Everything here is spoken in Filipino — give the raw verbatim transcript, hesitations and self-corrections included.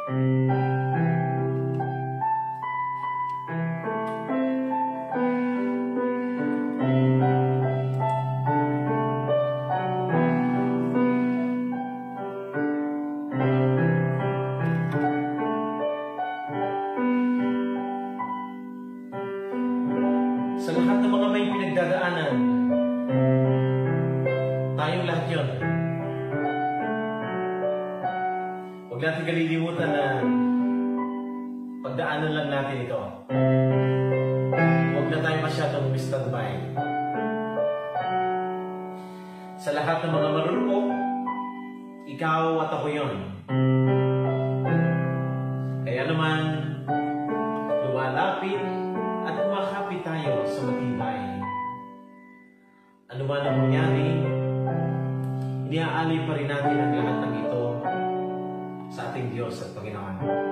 Sa lahat ng mga may pinagdadaanan, tayong lahat yun. Huwag natin kalilimutan na pagdaanan lang natin ito. Huwag na tayo masyadong standby. Sa lahat ng mga marurupok, ikaw at ako yun. Kaya naman, lumalapit at kumakapit tayo sa matibay. Ano man ang mangyari, iniaalay pa rin natin ang lahat ng ito sa ating Diyos at Panginoon.